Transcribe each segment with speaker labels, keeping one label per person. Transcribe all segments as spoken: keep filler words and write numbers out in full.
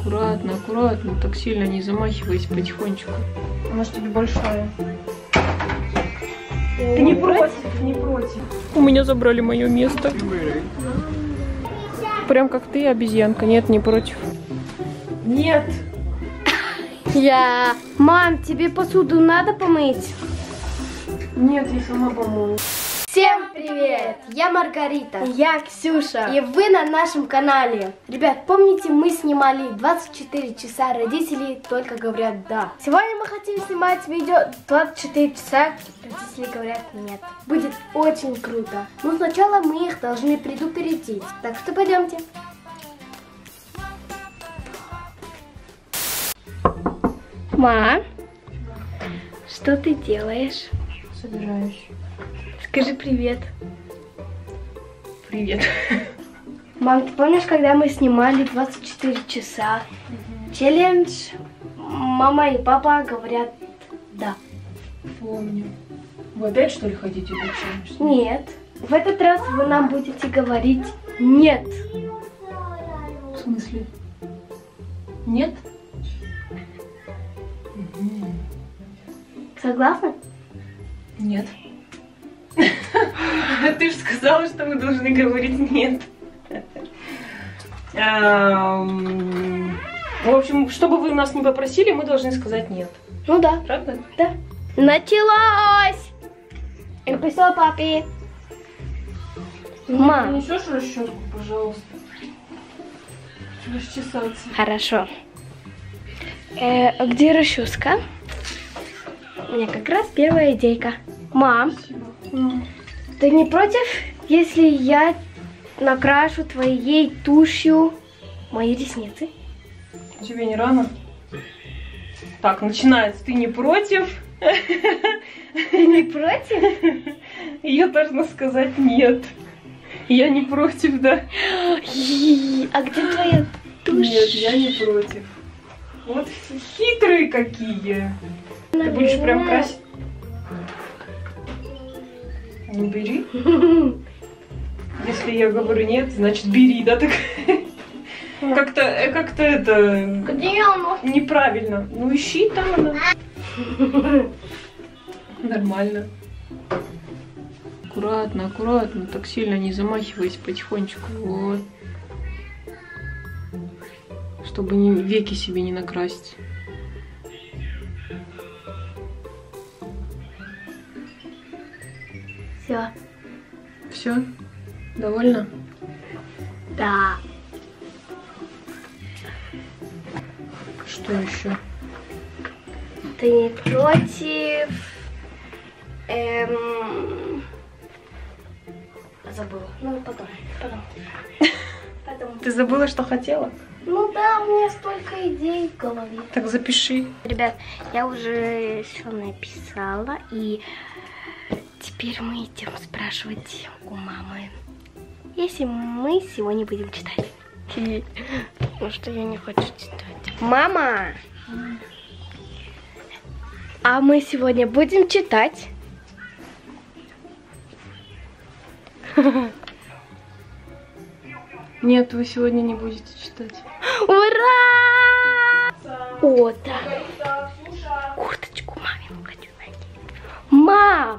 Speaker 1: Аккуратно, аккуратно, так сильно не замахивайся, потихонечку. Она же тебе большая. Ты не против, не против. У меня забрали мое место. Прям как ты, обезьянка. Нет, не против. Нет.
Speaker 2: Я. Мам, тебе посуду надо помыть?
Speaker 1: Нет, я сама помою.
Speaker 2: Всем привет! Я Маргарита. Я Ксюша. И вы на нашем канале. Ребят, помните, мы снимали двадцать четыре часа, родители только говорят да. Сегодня мы хотим снимать видео двадцать четыре часа, родители говорят нет. Будет очень круто. Но сначала мы их должны предупредить. Так что пойдемте. Ма, что ты делаешь?
Speaker 1: Собираюсь.
Speaker 2: Скажи привет.
Speaker 1: Привет.
Speaker 2: Мам, ты помнишь, когда мы снимали двадцать четыре часа? Угу. Челлендж мама и папа говорят да.
Speaker 1: Помню. Вы опять что ли хотите этот челлендж?
Speaker 2: Нет. В этот раз вы нам будете говорить нет.
Speaker 1: В смысле? Нет? Угу.
Speaker 2: Согласны?
Speaker 1: Нет. Ты же сказала, что мы должны говорить нет. В общем, что бы вы нас не попросили, мы должны сказать нет.
Speaker 2: Ну да.
Speaker 1: Правда?
Speaker 2: Да. Началось! Написал папе. Мам.
Speaker 1: Принесешь расческу, пожалуйста? Расчесаться.
Speaker 2: Хорошо. Э, а где расческа? У меня как раз первая идейка. Мам,
Speaker 1: Mm.
Speaker 2: ты не против, если я накрашу твоей тушью мои ресницы?
Speaker 1: Тебе не рано? Так, начинается. Ты не против?
Speaker 2: Ты не против?
Speaker 1: Я должна сказать нет. Я не против, да.
Speaker 2: А где твоя тушь?
Speaker 1: Нет, я не против. Вот хитрые какие. Ты будешь прям красить? Не бери. Если я говорю нет, значит бери, да? Так как-то, как-то это
Speaker 2: Где оно?
Speaker 1: неправильно. Ну ищи там она. Нормально. Аккуратно, аккуратно, так сильно не замахивайся, потихонечку. Вот. Чтобы не, веки себе не накрасить.
Speaker 2: Все.
Speaker 1: Все? Довольно?
Speaker 2: Да.
Speaker 1: Что еще?
Speaker 2: Ты не против? Эм... Забыла. Ну, потом. Потом. Потом.
Speaker 1: Ты забыла, что хотела?
Speaker 2: Ну да, у меня столько идей в голове.
Speaker 1: Так запиши.
Speaker 2: Ребят, я уже все написала, и теперь мы идем спрашивать у мамы, если мы сегодня будем читать. Потому что я не хочу читать. Мама! А мы сегодня будем читать?
Speaker 1: Нет, вы сегодня не будете читать.
Speaker 2: Ура! О, да. Курточку мамину хочу найти. Мам!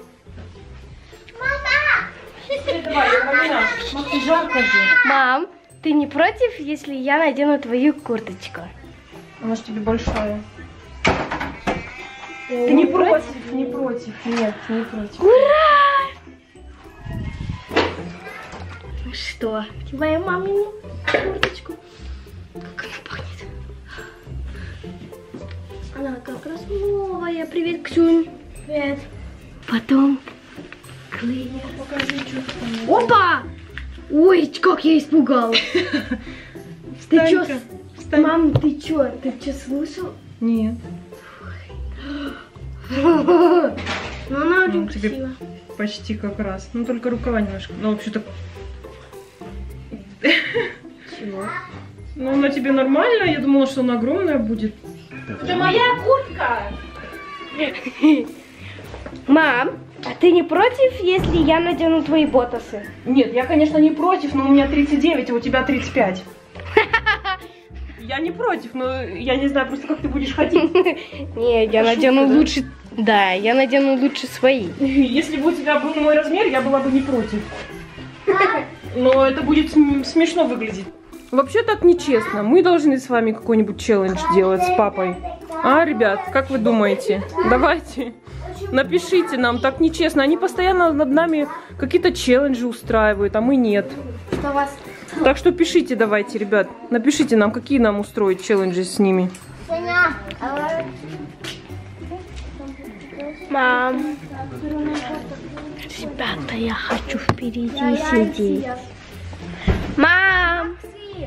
Speaker 1: Давай, Марина, может, жарко же.
Speaker 2: Мам, ты не против, если я надену твою курточку?
Speaker 1: Она же тебе большая. Ты не против, не против, нет, не против.
Speaker 2: Ура! Ну что, твоя мамину курточку? Как она пахнет? Она как раз новая. Привет, Ксюнь. Привет. Потом клеер.
Speaker 1: Покажи, что там.
Speaker 2: Опа! Ой, как я испугалась. Ты чё? Мам, ты чё? Ты чё слышал?
Speaker 1: Нет.
Speaker 2: Ну, она очень
Speaker 1: Ну, тебе
Speaker 2: красивая.
Speaker 1: почти как раз. Ну, только рукава немножко. Ну, вообще-то...
Speaker 2: Чего?
Speaker 1: Ну, она тебе нормально? Я думала, что она огромная будет.
Speaker 2: Это моя куртка! Мам, а ты не против, если я надену твои ботасы?
Speaker 1: Нет, я, конечно, не против, но у меня тридцать девять, а у тебя тридцать пять. я не против, но я не знаю просто, как ты будешь ходить.
Speaker 2: Не, я надену лучше... Да, я надену лучше свои.
Speaker 1: Если бы у тебя был мой размер, я была бы не против. Но это будет смешно выглядеть. Вообще так нечестно. Мы должны с вами какой-нибудь челлендж делать с папой. А, ребят, как вы думаете? Давайте. Напишите нам, так нечестно. Они постоянно над нами какие-то челленджи устраивают, а мы нет.
Speaker 2: Что вас?
Speaker 1: Так что пишите давайте, ребят. Напишите нам, какие нам устроить челленджи с ними.
Speaker 2: Мам. Ребята, я хочу впереди сидеть. Мам.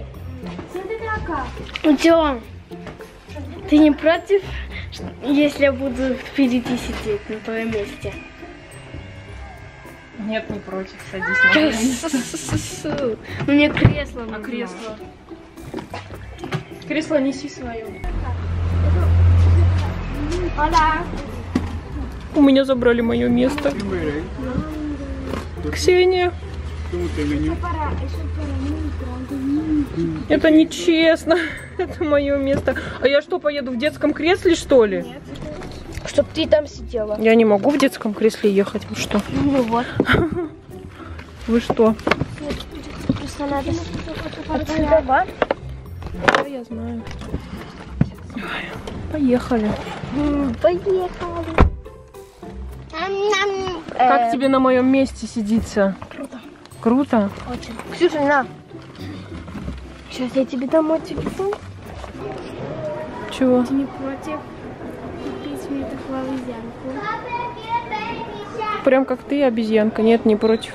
Speaker 2: Идем. Ты не против, если я буду впереди сидеть на твоем месте?
Speaker 1: Нет, не против. Садись на мое.
Speaker 2: Мне кресло нужно.
Speaker 1: А кресло? Кресло неси свое. У меня забрали мое место. Ксения. Это нечестно. Это мое место. А я что, поеду в детском кресле, что ли?
Speaker 2: Нет. Чтоб ты там сидела.
Speaker 1: Я не могу в детском кресле ехать. Вы что?
Speaker 2: Ну вот.
Speaker 1: Вы что?
Speaker 2: Просто надо...
Speaker 1: Да, я знаю. Поехали.
Speaker 2: Поехали.
Speaker 1: Как тебе на моем месте сидится?
Speaker 2: Круто.
Speaker 1: Круто?
Speaker 2: Очень. Ксюша, на. Сейчас я тебе дам мой телефон.
Speaker 1: Чего?
Speaker 2: Ты не против купить мне такую обезьянку?
Speaker 1: Прям как ты, обезьянка. Нет, не против.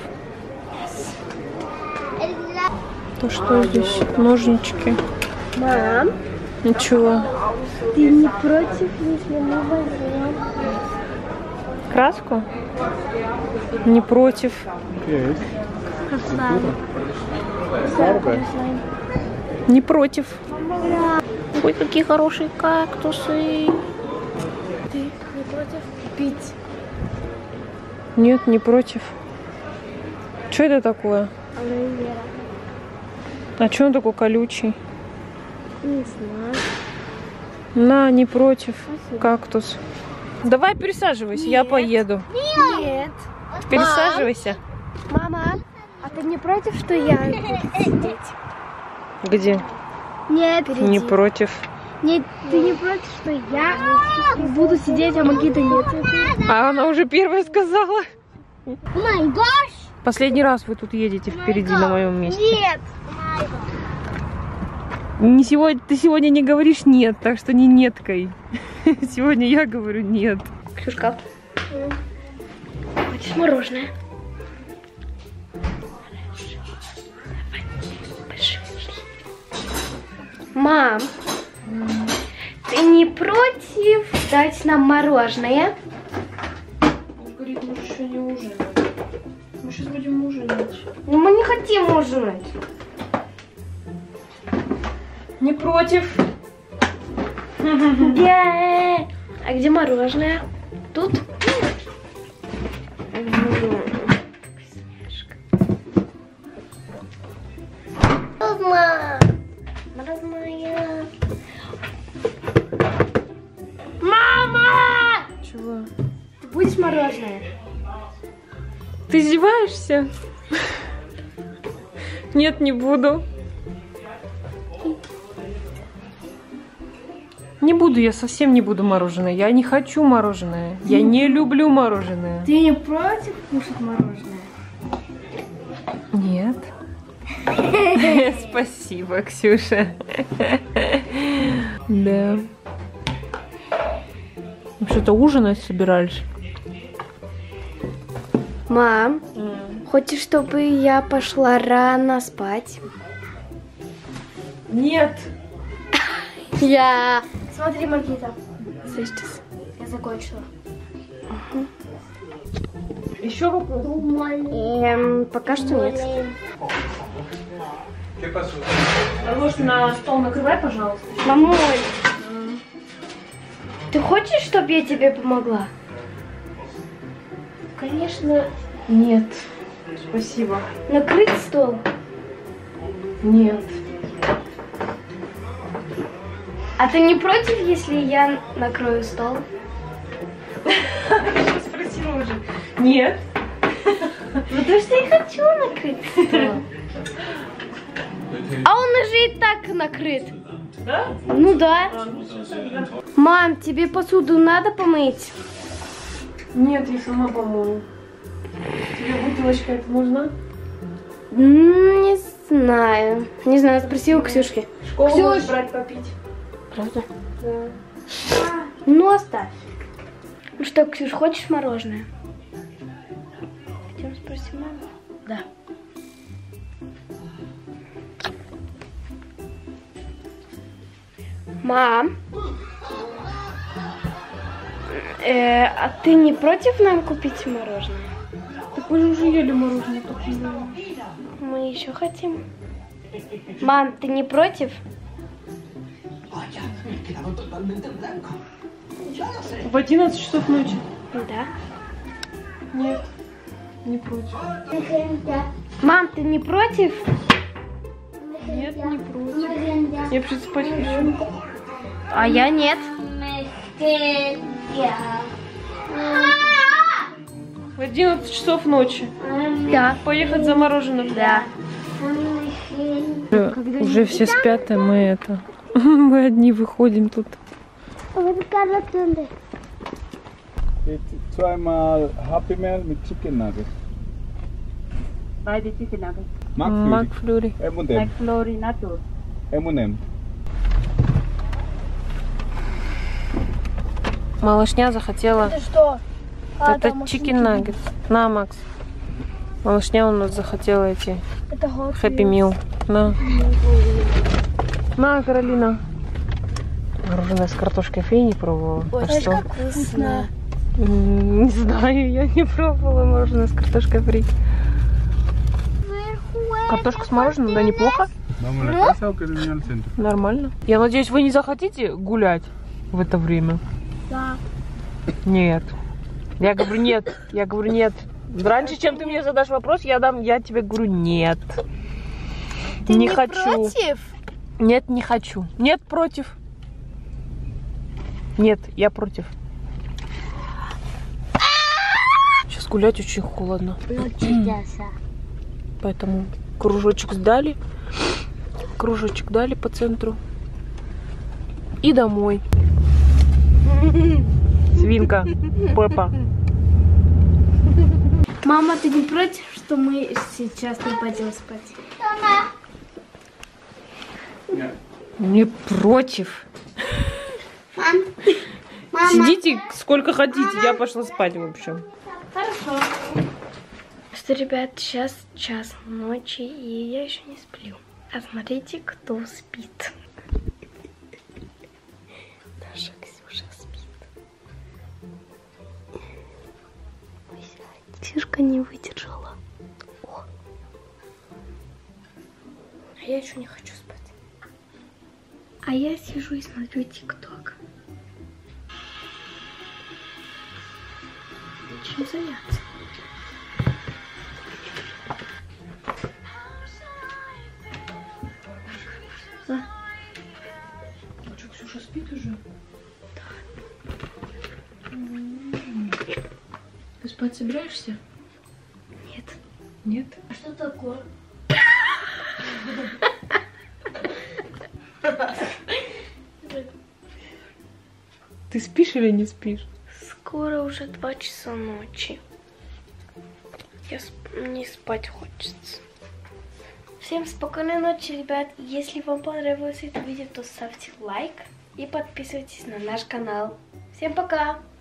Speaker 1: То что здесь? Ножнички.
Speaker 2: Мам,
Speaker 1: Ничего.
Speaker 2: ты не против, если мы возьмем?
Speaker 1: Краску? Не против.
Speaker 2: Слайм.
Speaker 1: Не против.
Speaker 2: Ой, какие хорошие кактусы. Ты не против купить?
Speaker 1: Нет, не против. Что это такое?
Speaker 2: Алоэ-вера.
Speaker 1: А что он такой колючий?
Speaker 2: Не знаю.
Speaker 1: На, не против. Кактус. Давай пересаживайся, я поеду.
Speaker 2: Нет.
Speaker 1: Пересаживайся.
Speaker 2: Мама, а ты не против, что я буду сидеть?
Speaker 1: Где?
Speaker 2: Нет, впереди.
Speaker 1: Не против.
Speaker 2: Нет, ты не против, что я буду сидеть, а Магита нет?
Speaker 1: А она уже первая сказала.
Speaker 2: Май гаш!
Speaker 1: Последний раз вы тут едете впереди на моем месте.
Speaker 2: Нет!
Speaker 1: Не сегодня, ты сегодня не говоришь нет, так что не неткой. Сегодня я говорю нет.
Speaker 2: Ксюшка, хочешь мороженое? Мам, ты не против дать нам мороженое?
Speaker 1: Говорит, мы еще не ужинаем. Мы сейчас будем ужинать.
Speaker 2: Ну, мы не хотим ужинать.
Speaker 1: Не против.
Speaker 2: Yeah. А где мороженое? Тут? Мама! Мороженое! Мама!
Speaker 1: Чего?
Speaker 2: Ты будешь мороженое?
Speaker 1: Ты издеваешься? Нет, не буду. Не буду, я совсем не буду мороженое. Я не хочу мороженое. Я не люблю мороженое.
Speaker 2: Ты не против кушать мороженое?
Speaker 1: Нет. Спасибо, Ксюша. Да. Мы что-то ужинать собирались?
Speaker 2: Мам, хочешь, чтобы я пошла рано спать?
Speaker 1: Нет.
Speaker 2: Я... Смотри, Маргита. Сейчас. Я закончила. Угу.
Speaker 1: Еще вопрос?
Speaker 2: Эм, пока что нет.
Speaker 1: Ложь на стол накрывай, пожалуйста.
Speaker 2: Мамуль, ты хочешь, чтобы я тебе помогла?
Speaker 1: Конечно, нет. Спасибо.
Speaker 2: Накрыть стол?
Speaker 1: Нет.
Speaker 2: А ты не против, если я накрою стол?
Speaker 1: Я спросила уже. Нет.
Speaker 2: Потому что я хочу накрыть стол. А он уже и так накрыт.
Speaker 1: Да?
Speaker 2: Ну да.
Speaker 1: А, ну, всё, тогда.
Speaker 2: Мам, тебе посуду надо помыть?
Speaker 1: Нет, я сама помою. Тебе бутылочка это нужна?
Speaker 2: Не знаю. Не знаю, спроси у Ксюшки.
Speaker 1: Школу
Speaker 2: Ксюш!
Speaker 1: можешь брать попить.
Speaker 2: Правда?
Speaker 1: Да.
Speaker 2: Ну, оставь. Ну что, Ксюш, хочешь мороженое? Хотим спросить маму? Да. Мам, э, а ты не против нам купить мороженое?
Speaker 1: Так мы же уже ели мороженое. Только не было.
Speaker 2: Мы еще хотим. Мам, ты не против?
Speaker 1: В одиннадцать часов ночи.
Speaker 2: Да.
Speaker 1: Нет, не против.
Speaker 2: Мам, ты не против?
Speaker 1: Нет, не против. Я вообще спать хочу.
Speaker 2: А я нет.
Speaker 1: В одиннадцать часов ночи.
Speaker 2: Да.
Speaker 1: Поехать за мороженым.
Speaker 2: Да.
Speaker 1: Уже, уже все спят, а мы это... Мы одни выходим тут.
Speaker 3: Zweimal Happy Meal mit Chicken Nuggets.
Speaker 4: Beide Chicken Nuggets.
Speaker 1: Макфлюри.
Speaker 3: M und M.
Speaker 4: McFlurry Nacho.
Speaker 3: M und M.
Speaker 1: Малышня захотела...
Speaker 2: Это что?
Speaker 1: Это чикен наггетс. На, Макс. Малышня у нас захотела эти
Speaker 2: Это
Speaker 1: Happy Meal. На. На, Каролина. Мороженое с картошкой фри не пробовала.
Speaker 2: Ой,
Speaker 1: А что?
Speaker 2: вкусно.
Speaker 1: М, Не знаю, я не пробовала мороженое с картошкой фри. Картошка с мороженым, да, неплохо.
Speaker 3: Machen wir eine Kasse oder in Center?
Speaker 1: Нормально. Я надеюсь, вы не захотите гулять в это время?
Speaker 2: Да.
Speaker 1: Нет. Я говорю нет. Я говорю нет. Раньше, чем ты мне задашь вопрос, я дам, я тебе говорю нет.
Speaker 2: Ты
Speaker 1: не
Speaker 2: не
Speaker 1: хочу.
Speaker 2: против?
Speaker 1: Нет, не хочу. Нет, против. Нет, я против. Сейчас гулять очень холодно.
Speaker 2: Ну, чудеса.
Speaker 1: Поэтому кружочек сдали. Кружочек дали по центру. И домой. Свинка. Пеппа.
Speaker 2: Мама, ты не против, что мы сейчас не пойдем спать?
Speaker 1: Не против.
Speaker 2: Мам. Мама.
Speaker 1: Сидите сколько хотите. Я пошла спать, в общем.
Speaker 2: Хорошо. Что, ребят, сейчас час ночи, и я еще не сплю. А смотрите, кто спит. Наша Ксюша спит. Ксюшка не выдержала. О. А я еще не хочу спать. А я сижу и смотрю ТикТок. Чем заняться?
Speaker 1: А что, Ксюша спит уже? Да. Ты спать собираешься?
Speaker 2: Нет.
Speaker 1: Нет?
Speaker 2: А что такое?
Speaker 1: Ты спишь или не спишь?
Speaker 2: Скоро уже два часа ночи. Я сп... Мне спать хочется. Всем спокойной ночи, ребят. Если вам понравилось это видео, то ставьте лайк и подписывайтесь на наш канал. Всем пока!